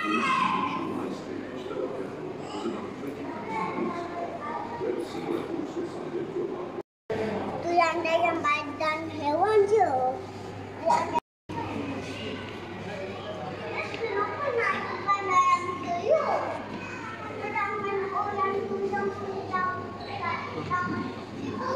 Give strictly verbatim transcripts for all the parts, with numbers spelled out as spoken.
Tu yang dalam badan hewan je. Yang kenapa nak ikan dalam tuyul? Sedangkan orang tundang-tundang kat taman itu,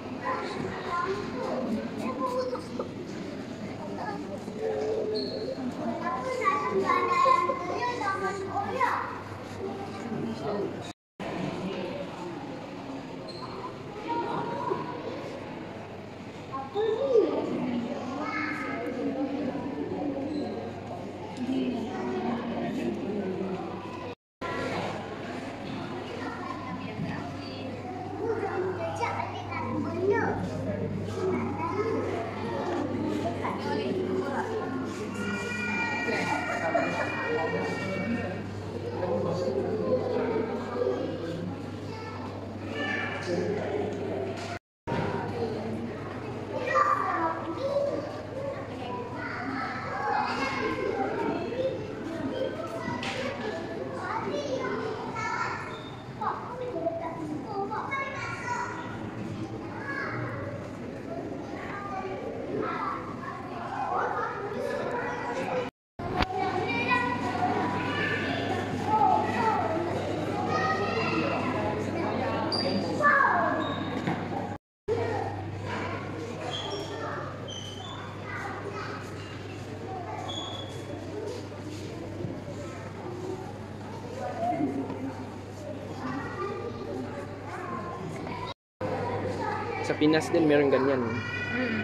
kenapa nak ikan dalam tuyul taman orang? Sa Pinas din meron ganyan. Hmm.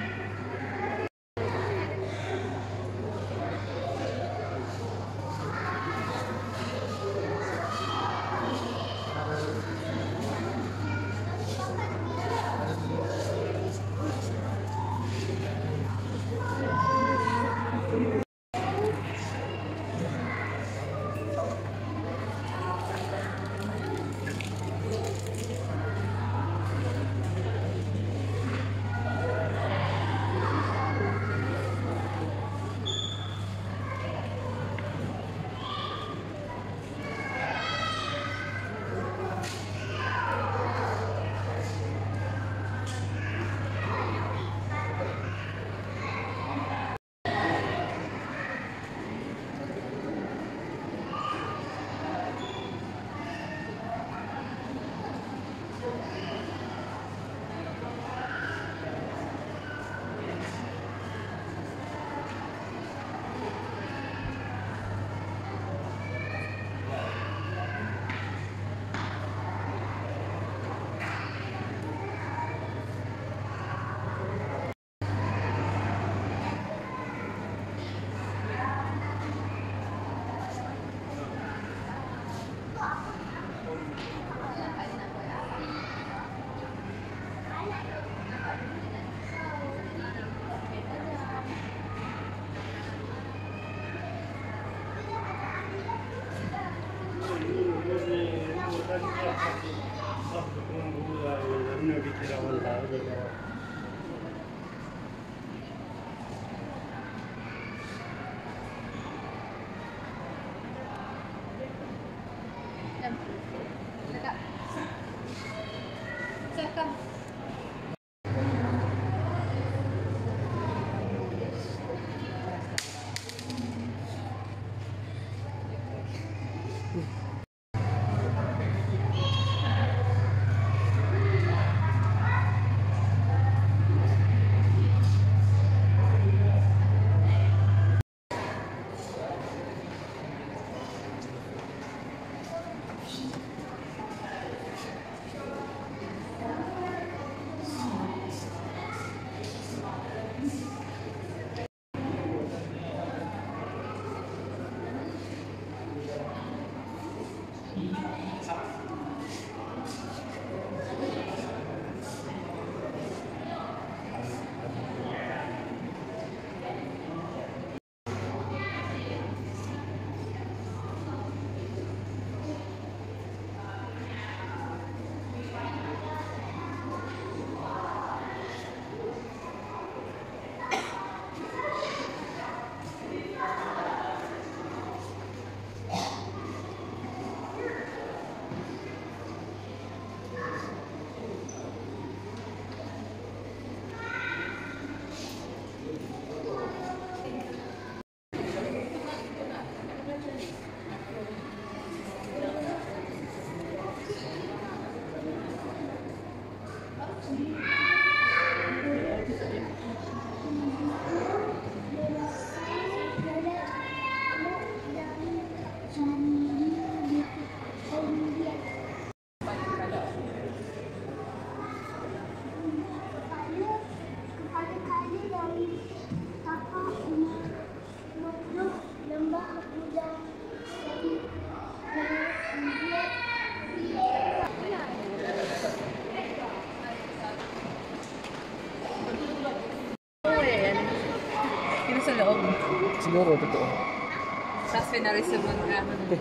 Siguro, totoo. Tapos pinarisip mo nga.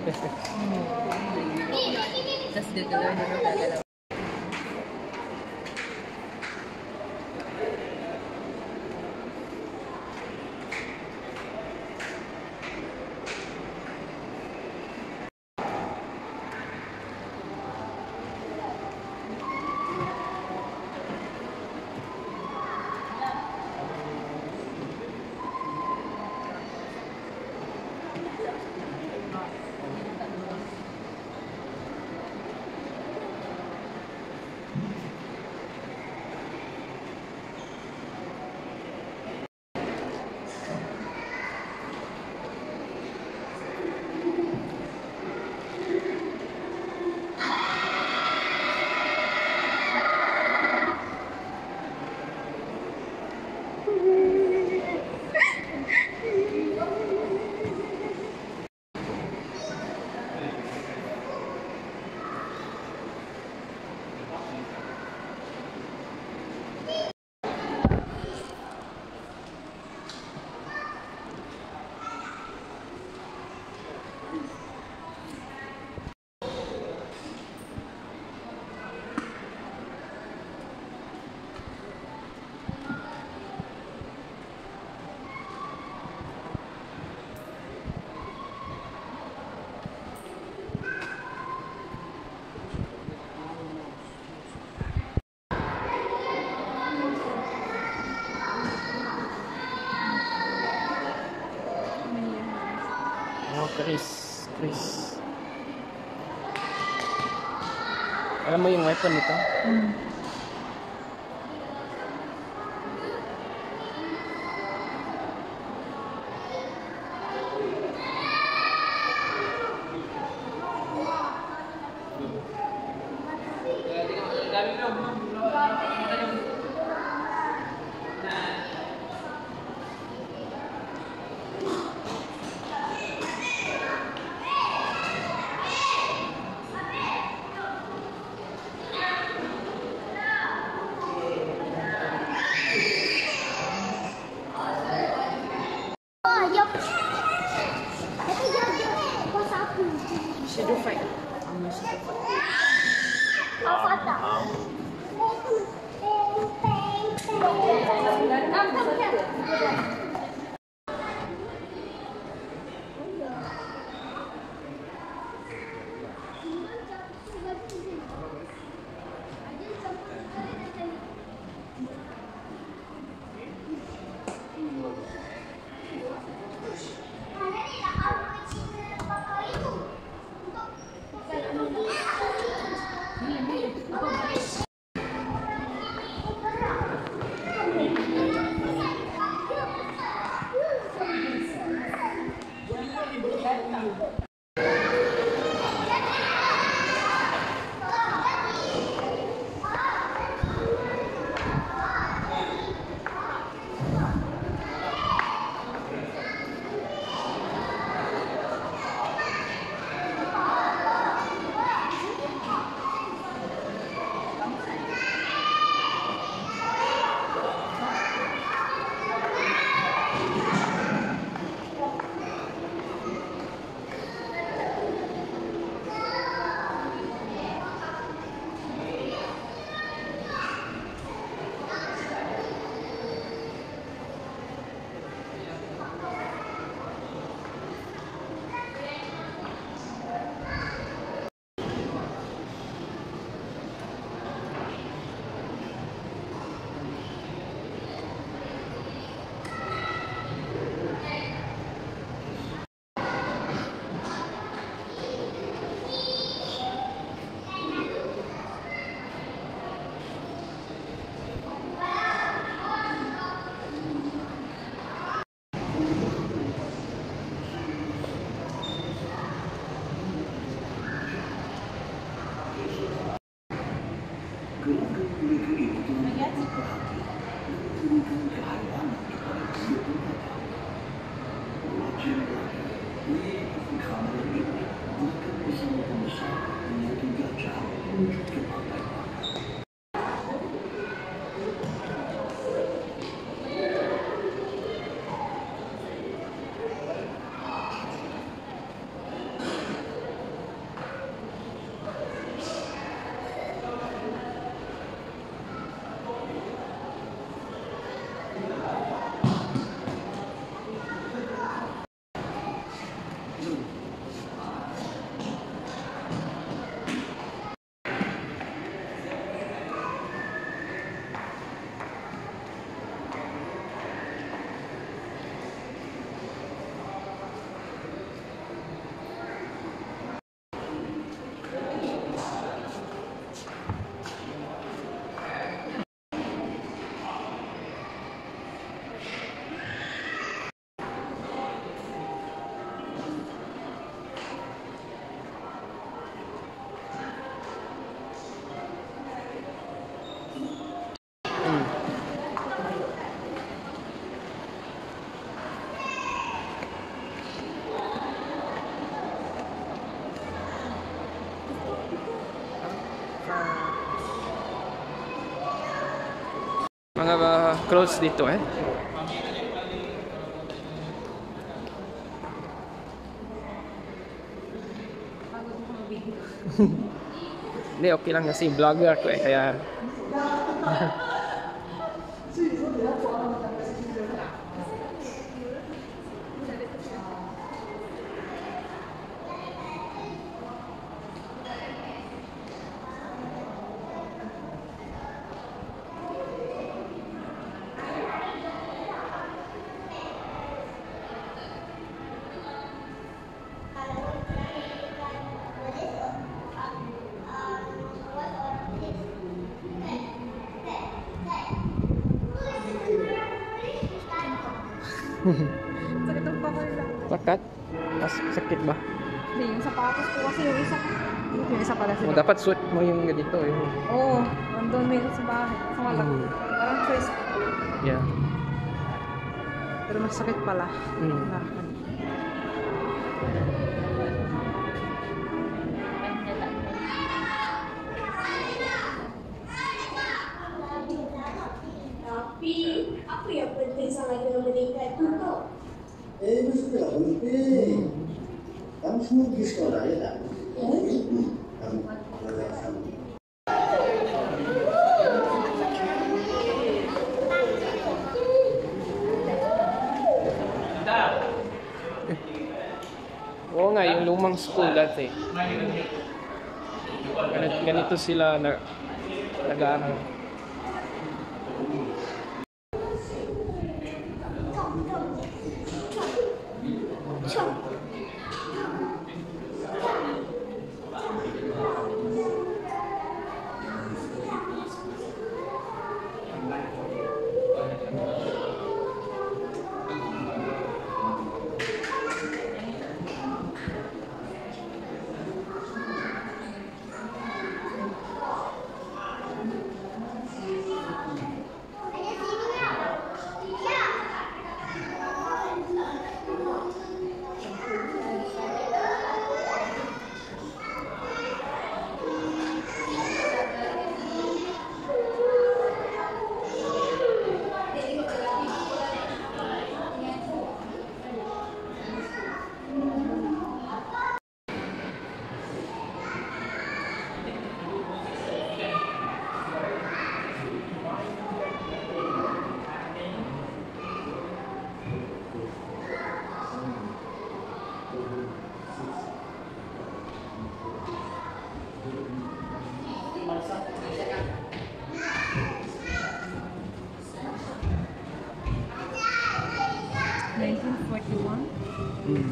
Tapos gagalaw na gagalaw. Chris, Chris. Alam mo yung weapon nito? Hmm. Shadow fight. Al-Adha. close dito eh. Hindi, okay lang kasi vlogger ko eh, kaya Sakit ang bakal lang. sakat. Mas sakit ba? Hindi, yung sapatos ko kasi yung isa. Yung isa pala O, sila. dapat suot mo yung ganito eh. Oo, nandun may sa bahay. Sa malak. Mm. Parang choice. Yeah. Pero mas sakit pala. Mm. Nakakad. Tapi apa yang penting sangat dengan menikah itu tu? Eh, itu sudah penting. Kamu semua pergi sekolah, ya tak? Kamu belajar sama. Oo nga, yung lumang school dati. Ganito, ganito sila na nag-aaral. nineteen forty-one. Mm.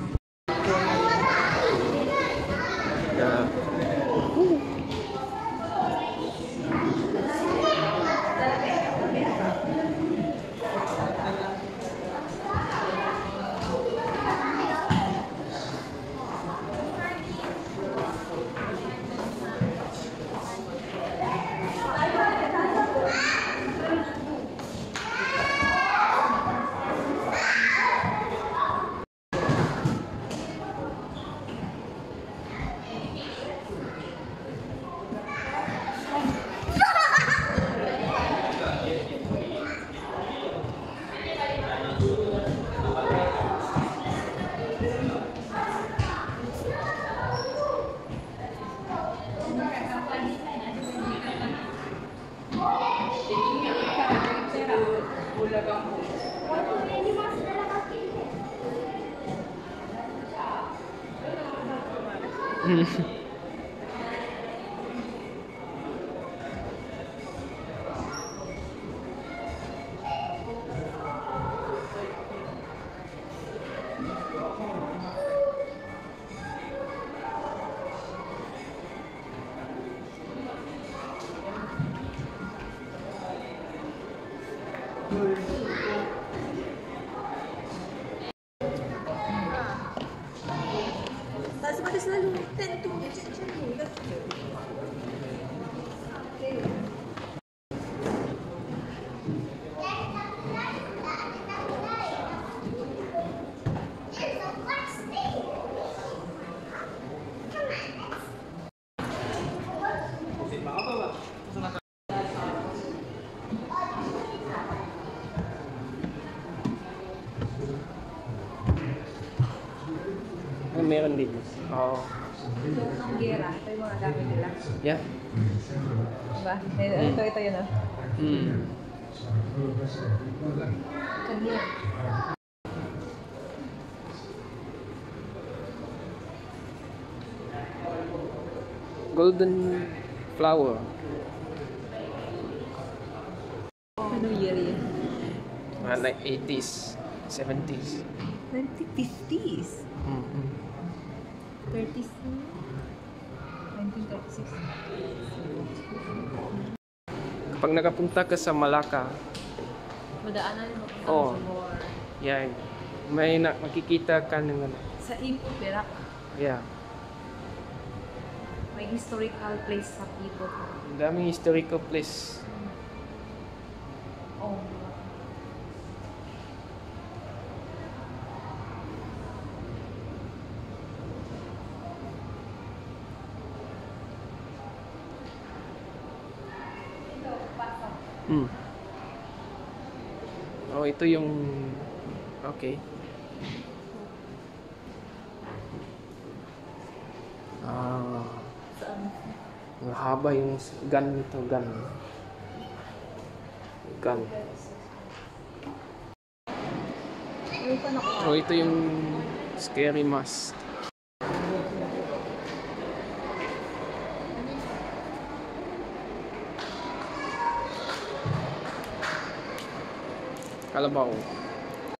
Yeah. Mm. Tapos pati sila yung ten to meron dito. Oo. Ito ang gera. Ito yung mga gamit nila. Yeah. Diba? Ito, ito yun ah. Hmm. Kanina. Golden flower. Ano year yun? Uh, like eighties, seventies. nineteen fifties. Mm-hmm. thirties. nineteen thirty-six. Kapag nakapunta ka sa Malacca, Madaanan mo kung Oo. sa more. yan, may na, makikita ka ng ano. Sa Ipo, Perak. Yeah. May historical place sa Ipo. Ang daming historical place. Oh. Hmm. Oh, ito yung okay. Ah, Saan? mahaba yung gun nito, gun. Gun. Yung pa nakuha. Oh, ito yung scary mask. Kalabaw.